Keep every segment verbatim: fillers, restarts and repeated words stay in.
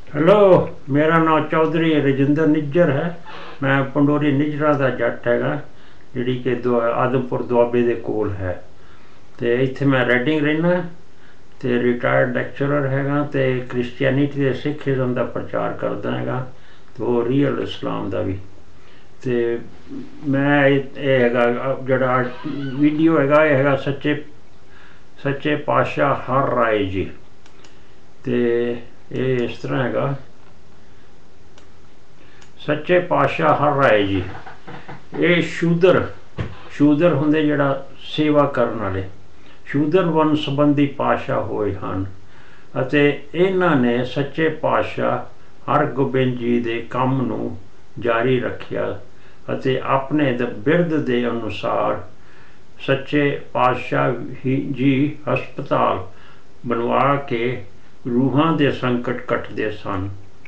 Hello, मेरा नाम चौधरी रजिंदर निज्जर है। मैं पंडोरी निजरा का जट हैगा, जी कि आदमपुर दुआबे के कोल है। तो इत्थे मैं रेडिंग रहना, तो रिटायर्ड लैक्चरर हैगा, तो क्रिश्चियनिटी ते सिखिज़म का प्रचार करदा हैगा, तो रियल इस्लाम का भी। तो मैं हैगा जड़ा वीडियो हैगा हैगा सच्चे सच्चे पातशाह हर राय जी। तो ये इस तरह हैगा, सच्चे पातशाह हर राय जी ये शूदर शूदर होंदे जड़ा सेवा करन वाले शूदर वन संबंधी पातशाह होए हन। ਅਤੇ ਇਹਨਾਂ ने सच्चे पातशाह हरगोबिंद जी ਦੇ ਕੰਮ ਨੂੰ ਜਾਰੀ ਰੱਖਿਆ ਅਤੇ ਆਪਣੇ ਬਿਰਧ ਦੇ ਅਨੁਸਾਰ सच्चे पातशाह जी ਹਸਪਤਾਲ बनवा के रूहां दे संकट कटते सन।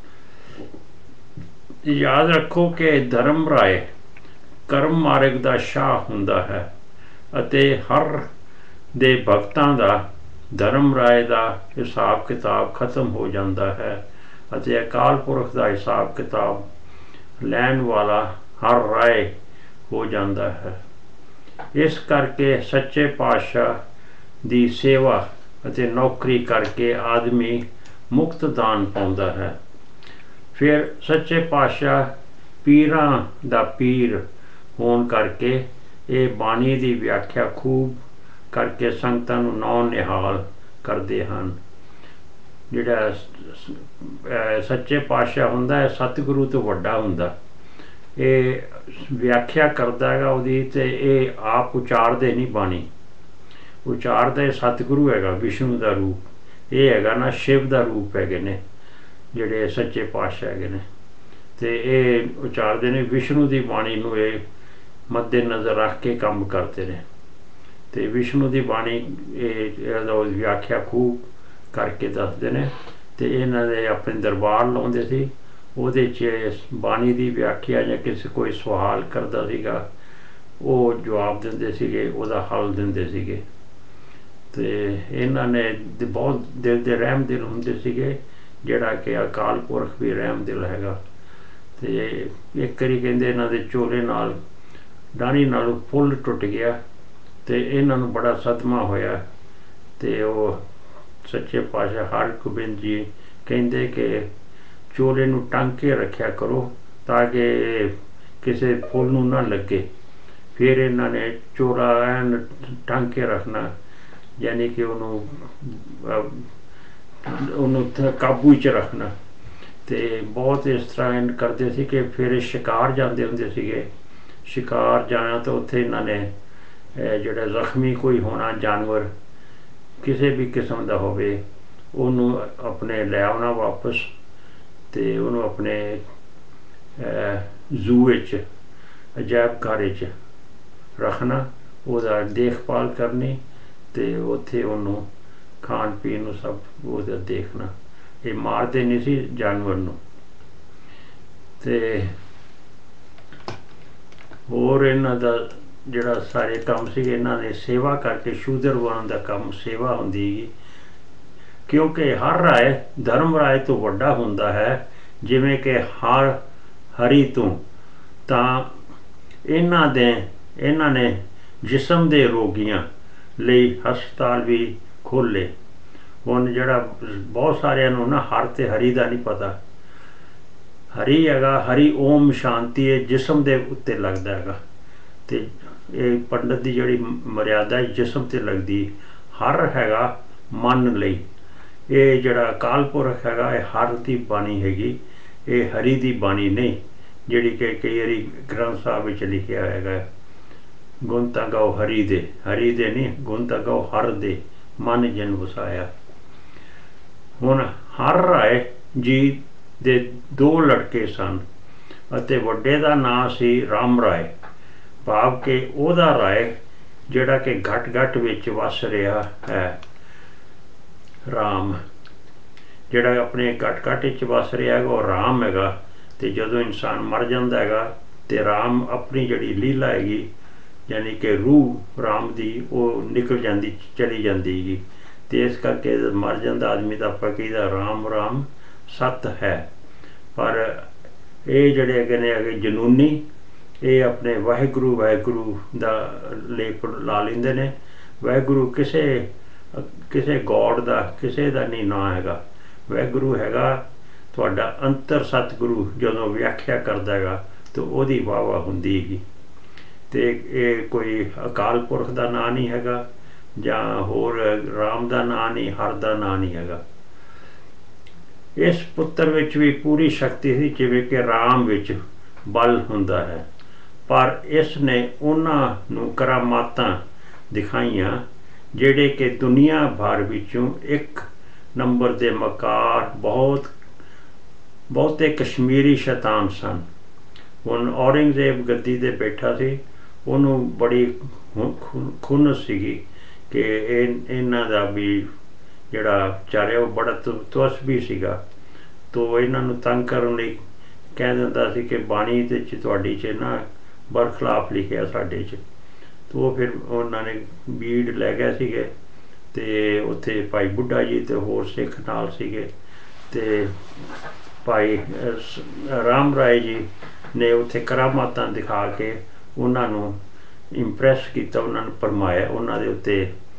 याद रखो कि धर्म राय कर्म मार्ग का शाह हुंदा है ਅਤੇ हर दे भगतां दा धर्म राय का हिसाब किताब खत्म हो जाता है ਅਤੇ अकाल पुरख का हिसाब किताब लैन वाला हर राय हो जाता है। इस करके सच्चे पातशाह की सेवा ਅਤੇ नौकरी करके आदमी मुक्त दान पाउंदा है। फिर सच्चे पातशाह पीरां दा पीर होने करके ये बाणी की व्याख्या खूब करके संगतां नूं नौ निहाल करते हैं। जिहड़ा सच्चे पातशाह हुंदा है सतगुरु तो वड्डा हुंदा, ये व्याख्या करदा है उहदी, ते ये आप उचारदे नहीं बाणी, उचारदा सतगुरु हैगा, विष्णु का रूप ये हैगा ना, शिव का रूप है ने जिहड़े सच्चे पातशाह है ने। ते ये उचारदे ने विष्णु की बाणी नूं ये मद्दे नज़र रख के काम करते हैं। तो विष्णु की बाणी व्याख्या खूब करके दसते हैं। तो इन्हां दे अपने दरबार लाउंदे सी, उहदे च बाणी की व्याख्या या किसी कोई सवाल करदा सीगा वो जवाब दिंदे सीगे, उहदा हल दिंदे सीगे। तो इन्हां ने बहुत दिल दे रहम दिल हुंदे सीगे, जिहड़ा कि अकाल पुरख भी रहम दिल हैगा। तो एक करी कहंदे इन्हां दे चोले नाल डाणी नालों फुल टुट गया, तो इन्हां नूं बड़ा सदमा होया। तो वो सच्चे पातशाह हरगोबिंद जी कहंदे कि चोले नूं टंग के रखिया करो ताकि किसी फुल नूं ना लगे। फिर इन्हां ने चोला एन टंग के रखना, यानी कि उन्होंने काबू च रखना। तो बहुत इस तरह करते थे कि फिर शिकार जाते होंगे सीगे, शिकार जाना तो उत्थे इन्होंने जोड़ा जख्मी कोई होना जानवर किसी भी किस्म का होवे उन्होंने अपने ले आना वापस, तो उन्होंने अपने जू अजायब घर रखना, उसका देखभाल करनी, तो उत्थे उन्होंने खान पीन सब वो देखना। ये मारते नहीं सी जानवर नूं। ते होर इन्हां दा जिहड़ा सारे काम सी इन्हां ने सेवा करके शूदर वन का काम सेवा हुंदी, क्योंकि हर राय धर्म राय तो वड्डा हुंदा है, जिवें कि हर हरी तो तां इन्हां दे इन्हां ने जिस्म दे रोगियां लई हस्पताल भी खोले। हुण जिहड़ा बहुत सारिਆਂ ਨੂੰ ना हर ते हरी का नहीं पता, हरी हैगा हरी ओम शांति है जिस्म के उत्ते लगता है। तो ये पंडित की जिहड़ी मर्यादा जिस्म ते लगती, हर हैगा मन लई। ये जिहड़ा अकाल पुरख हैगा ये हर की बाणी हैगी, ये हरी की बाणी नहीं जिहड़ी कि कई बारी ग्रंथ साहब विच लिखिया हैगा गुण तां गाओ हरी दे, हरी दे नहीं गुण तां गाओ हर दे मन जिन वसाया। हुण हर राय जी दे दो लड़के सन ਅਤੇ ਵੱਡੇ ਦਾ ਨਾਂ ਸੀ राम राय, भाव के ਉਹਦਾ राय ਜਿਹੜਾ कि घट घट ਵਿੱਚ वस ਰਿਹਾ है। राम ਜਿਹੜਾ अपने घट घट ਵਿੱਚ वस ਰਿਹਾ ਹੈਗਾ ਉਹ राम हैगा। ਤੇ ਜਦੋਂ इंसान मर ਜਾਂਦਾ हैगा ਤੇ राम अपनी ਜਿਹੜੀ लीला हैगी यानी कि रूह राम की वो निकल जाती चली जाती हैगी। तो इस करके मर जाता आदमी तो आप कहीदा राम राम सत है। पर ये जड़े हैगे ने हैगे जनूनी, ये अपने वाहिगुरु वाहिगुरु दा लेप ला लेंदे ने। वाहिगुरु किसे किसे गॉड दा किसे दा नहीं नाम हैगा। वाहिगुरु हैगा तुहाडा अंतर सतगुरु जदों व्याख्या करदा हैगा तो ओहदी वाह वाह हुंदी हैगी। ते ये कोई अकाल पुरख दा नाम नहीं हैगा जां होर राम दा नाम नहीं, हर दा नाम नहीं हैगा। इस पुत्र विच भी पूरी शक्ति सी जिवें कि राम विच बल हुंदा है, पर इसने उन्हां नूं करामातां दिखाइयां जिहड़े कि दुनिया भर विचों एक नंबर दे मकार बहुत बहुते कश्मीरी शैतान सन। हुण औरंगजेब गद्दी ते बैठा सी, उन्हों बड़ी खुन्नस सीगी कि इन्हां दा भी जिहड़ा बेचारे वो बड़ा तुस भी सीगा। तो इन्हां नूं तंग करन लई कह दिंदा सी कि बाणी ते तुहाडी च ना बरखलाफ लिखिआ साडे च। तो फिर उन्हां ने बीड़ लै गए सीगे ते उत्थे भाई बुढ़ा जी ते होर सिख नाल सीगे। ते भाई राम राय जी ने उत्थे करामातां दिखा के उन्हां नूं इंप्रैस किया, उन्होंने भरमाया उन्होंने दे उत्ते।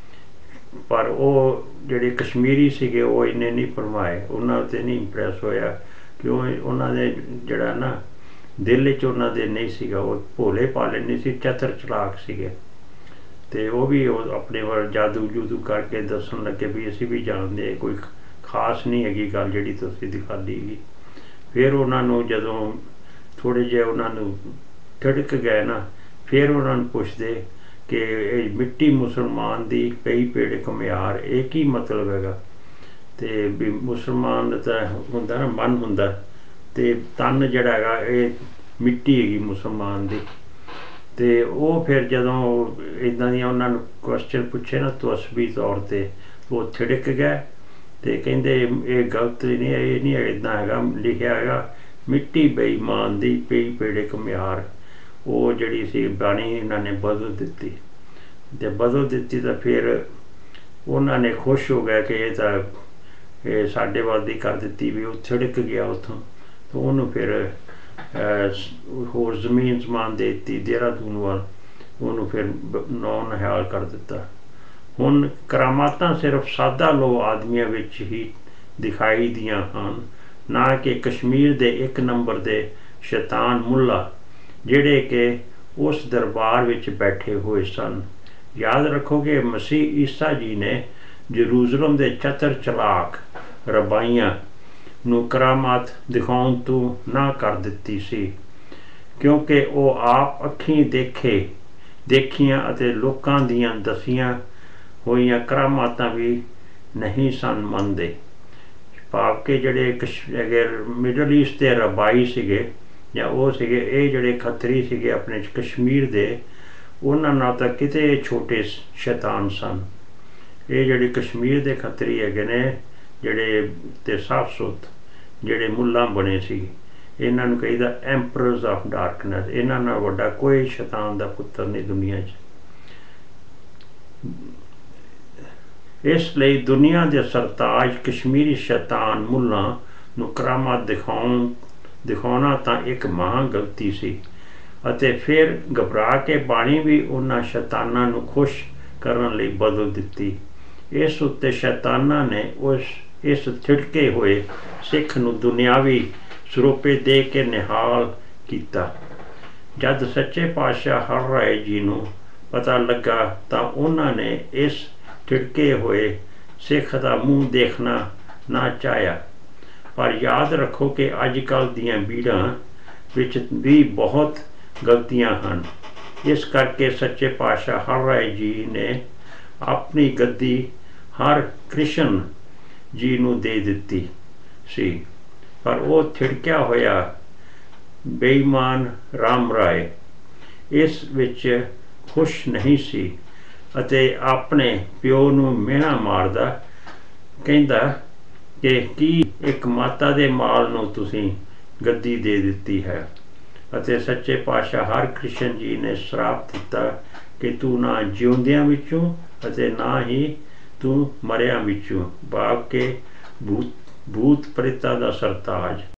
पर वो जिहड़े कश्मीरी सीगे वो इन्ने नहीं भरमाए, उन्होंने उत्ते नहीं इंप्रैस होया क्यों उन्होंने जिहड़ा ना दिल च उन्होंने दे नहीं सीगा, वो भोले भाले नहीं सी, चतर चलाक सीगे। ते वो भी अपने वाल जादू जूदू करके दसन लगे भी असीं भी जानते, कोई खास नहीं हैगी गल जिहड़ी तुसीं दिखाली हैगी। फिर उन्होंने जदों थोड़े जे उन्होंने थिड़क गए ना, फिर उन्होंने पुछदे कि मिट्टी मुसलमान दी पई पेड़ घुमियार ये की मतलब हैगा। ते भी मुसलमान दा हुंदा ना मन हुंदा, ते तन जिहड़ा हैगा ये मिट्टी हैगी मुसलमान दी। ते वो फिर जदों इदां दियां उन्होंने क्वेश्चन पुछे ना तवस्बी तौर ते, वो थिड़क गए ते कहिंदे ये गलत नहीं है, ये नहीं इदां हैगा लिखिआ हैगा मिट्टी बेईमान दी पई पेड़ घुमियार। वो जिहड़ी सी बाणी इन्होंने बदल दित्ती ते बदल दित्ती तो फिर उन्होंने खुश हो गए कि ये तो ये साडे वाल दी कर दित्ती भी। वो थिड़क गया उत्थों, तो उन्होंने फिर होर जमीन जमान दे दित्ती देहरादून वाल, उन्होंने फिर नौ नहाल कर दिता। हुण करामातां सिर्फ सादा लो आदमियों विच ही दिखाई दियां हन, ना कि कश्मीर दे एक नंबर दे शैतान मुल्ला जिहड़े कि उस दरबार विच बैठे हुए सन। याद रखो कि मसीह ईसा जी ने जरूसलम दे चतर चलाक रबाइयां नूं करामात दिखाउण तों ना कर दित्ती सी, क्योंकि वो आप अखीं देखे देखियां अते लोकां दियां दसियां होईयां करामातां भी नहीं सन मनदे। भाव के जिहड़े अगर मिडल ईस्ट दे रबाई सीगे ਜਾਂ ਉਹ ਸੀਗੇ ਇਹ ਜਿਹੜੇ ਖੱਤਰੀ ਸੀਗੇ ਆਪਣੇ ਕਸ਼ਮੀਰ ਦੇ, ਉਹਨਾਂ ਨਾਲ ਤਾਂ ਕਿਤੇ ਛੋਟੇ ਸ਼ੈਤਾਨ ਸਨ। ਇਹ ਜਿਹੜੇ ਕਸ਼ਮੀਰ ਦੇ ਖੱਤਰੀ ਹੈਗੇ ਨੇ ਜਿਹੜੇ ਤੇ ਸਾਫ ਸੁਥ ਜਿਹੜੇ ਮੁੱਲਾਂ ਬਣੇ ਸੀ, ਇਹਨਾਂ ਨੂੰ ਕਹੀਦਾ ਐਂਪਰਰਸ ਆਫ ਡਾਰਕਨੈਸ। ਇਹਨਾਂ ਨਾਲ ਵੱਡਾ ਕੋਈ ਸ਼ੈਤਾਨ ਦਾ ਪੁੱਤਰ ਨਹੀਂ ਦੁਨੀਆ 'ਚ। ਇਸ ਲਈ ਦੁਨੀਆ ਦੇ ਸਰਤਾਜ ਕਸ਼ਮੀਰੀ ਸ਼ੈਤਾਨ ਮੁੱਲਾਂ ਨੂੰ ਕਰਾਮਾਤ ਦਿਖਾਉਣ ਦਿਖਾਉਣਾ ਤਾਂ ਇੱਕ ਮਹਾਂ ਗਲਤੀ ਸੀ। ਅਤੇ ਫਿਰ ਘਬਰਾ ਕੇ ਬਾਣੀ ਵੀ ਉਹਨਾਂ ਸ਼ੈਤਾਨਾਂ ਨੂੰ ਖੁਸ਼ ਕਰਨ ਲਈ ਬਦਲ ਦਿੱਤੀ। ਇਸ ਉੱਤੇ ਸ਼ੈਤਾਨਾਂ ਨੇ ਉਸ ਇਸ ਥਿੜਕੇ ਹੋਏ ਸਿੱਖ ਨੂੰ ਦੁਨਿਆਵੀ ਸਰੋਪੇ ਦੇ ਕੇ ਨਿਹਾਲ ਕੀਤਾ। ਜਦ ਸੱਚੇ ਪਾਤਸ਼ਾਹ ਹਰ ਰਾਏ ਜੀ ਨੂੰ ਪਤਾ ਲੱਗਾ ਤਾਂ ਉਹਨਾਂ ਨੇ ਇਸ ਥਿੜਕੇ ਹੋਏ ਸਿੱਖ ਦਾ ਮੂੰਹ ਦੇਖਣਾ ਨਾ ਚਾਹਿਆ। पर याद रखो कि अजकल दियां बीड़ां विच भी बहुत गलतियां हैं। इस करके सच्चे पातशाह हर राय जी ने अपनी गद्दी हर कृष्ण जी नूं दे दित्ती सी, पर वो थिड़किया होया बेईमान राम राय इस विच खुश नहीं सी अते अपने प्यो नूं मिहणा मारदा कहंदा कि की एक माता दे माल नूं तुसीं गद्दी दे दित्ती है। अते सच्चे पातशाह हर कृष्ण जी ने श्राप दिता कि तू ना जिउंदियां विचों अते ना ही तू मरियां विचों भाव के भूत ਭੂਤ ਪ੍ਰੇਤਾਂ ਦਾ ਸਰਤਾਜ।